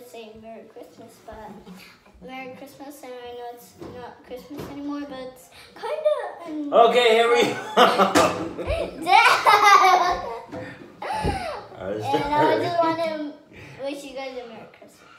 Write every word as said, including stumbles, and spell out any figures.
say Merry Christmas, but Merry Christmas, and I know it's not Christmas anymore, but it's kind of. Okay, here we go. Dad! And I just want to wish you guys a Merry Christmas.